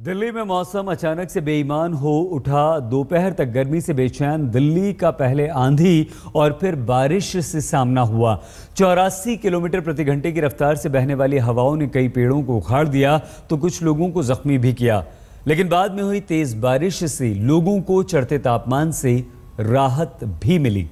दिल्ली में मौसम अचानक से बेईमान हो उठा। दोपहर तक गर्मी से बेचैन दिल्ली का पहले आंधी और फिर बारिश से सामना हुआ। 84 किलोमीटर प्रति घंटे की रफ्तार से बहने वाली हवाओं ने कई पेड़ों को उखाड़ दिया तो कुछ लोगों को जख्मी भी किया। लेकिन बाद में हुई तेज बारिश से लोगों को चढ़ते तापमान से राहत भी मिली।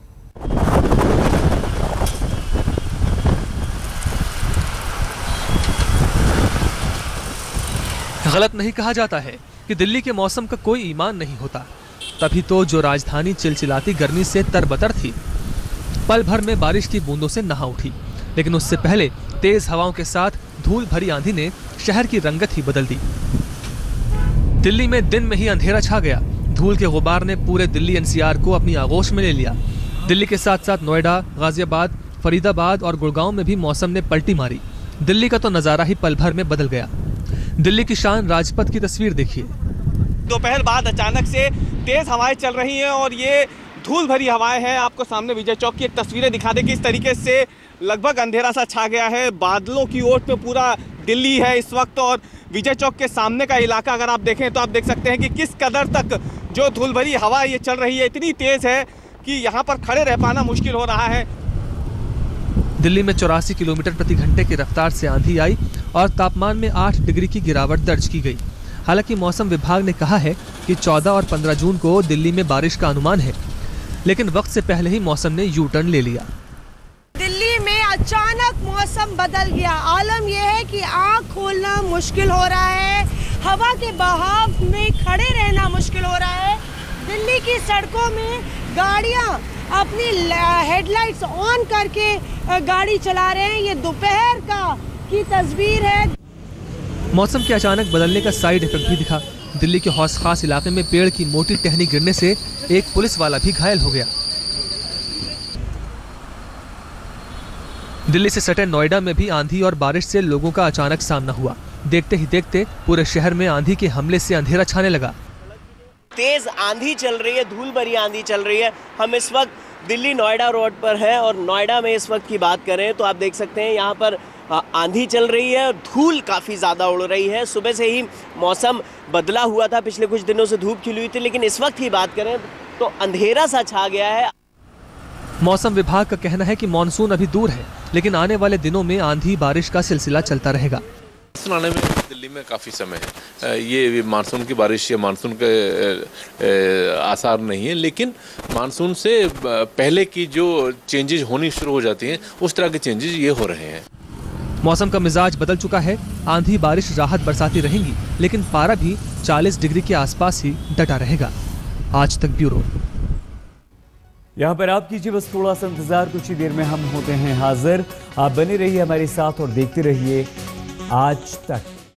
गलत नहीं कहा जाता है कि दिल्ली के मौसम का कोई ईमान नहीं होता। तभी तो जो राजधानी चिलचिलाती गर्मी से तरबतर थी, पल भर में बारिश की बूंदों से नहा उठी। लेकिन उससे पहले तेज हवाओं के साथ धूल भरी आंधी ने शहर की रंगत ही बदल दी। दिल्ली में दिन में ही अंधेरा छा गया। धूल के गुबार ने पूरे दिल्ली एनसीआर को अपनी आगोश में ले लिया। दिल्ली के साथ साथ नोएडा, गाजियाबाद, फरीदाबाद और गुड़गांव में भी मौसम ने पलटी मारी। दिल्ली का तो नजारा ही पल भर में बदल गया। दिल्ली की शान राजपथ की तस्वीर देखिए। दोपहर बाद अचानक से तेज हवाएं चल रही हैं और ये धूल भरी हवाएं हैं। आपको सामने विजय चौक की एक तस्वीरें दिखा दें कि इस तरीके से लगभग अंधेरा सा छा गया है। बादलों की ओट पे पूरा दिल्ली है इस वक्त। और विजय चौक के सामने का इलाका अगर आप देखें तो आप देख सकते हैं कि किस कदर तक जो धूल भरी हवा ये चल रही है, इतनी तेज है कि यहाँ पर खड़े रह पाना मुश्किल हो रहा है। दिल्ली में 84 किलोमीटर प्रति घंटे की रफ्तार से आंधी आई और तापमान में 8 डिग्री की गिरावट दर्ज की गई। हालांकि मौसम विभाग ने कहा है कि 14 और 15 जून को दिल्ली में बारिश का अनुमान है, लेकिन वक्त से पहले ही मौसम ने यू टर्न ले लिया। दिल्ली में अचानक मौसम बदल गया। आलम यह है कि आँख खोलना मुश्किल हो रहा है, हवा के बहाव में खड़े रहना मुश्किल हो रहा है। दिल्ली की सड़कों में गाड़ियाँ अपनी हेडलाइट्स ऑन करके गाड़ी चला रहे हैं। ये दोपहर की तस्वीर है। मौसम के अचानक बदलने का साइड इफेक्ट भी दिखा। दिल्ली के हौस खास इलाके में पेड़ की मोटी टहनी गिरने से एक पुलिस वाला भी घायल हो गया। दिल्ली से सटे नोएडा में भी आंधी और बारिश से लोगों का अचानक सामना हुआ। देखते ही देखते पूरे शहर में आंधी के हमले से अंधेरा छाने लगा। तेज आंधी चल रही है, धूल भरी आंधी चल रही है। हम इस वक्त दिल्ली नोएडा रोड पर हैं और नोएडा में इस वक्त की बात करें तो आप देख सकते हैं यहाँ पर आंधी चल रही है और धूल काफ़ी ज़्यादा उड़ रही है। सुबह से ही मौसम बदला हुआ था, पिछले कुछ दिनों से धूप खिली हुई थी, लेकिन इस वक्त की बात करें तो अंधेरा सा छा गया है। मौसम विभाग का कहना है कि मानसून अभी दूर है, लेकिन आने वाले दिनों में आंधी बारिश का सिलसिला चलता रहेगा। आने में दिल्ली में काफ़ी समय है। ये मानसून की बारिश या मानसून के आसार नहीं है, लेकिन मानसून से पहले की जो चेंजेस होनी शुरू हो जाती हैं, उस तरह के चेंजेस ये हो रहे हैं। मौसम का मिजाज बदल चुका है। आंधी बारिश राहत बरसाती रहेंगी, लेकिन पारा भी 40 डिग्री के आसपास ही डटा रहेगा। आज तक ब्यूरो। यहाँ पर आप कीजिए बस थोड़ा सा इंतजार, कुछ ही देर में हम होते हैं हाजिर। आप बने रहिए हमारे साथ और देखते रहिए आज तक।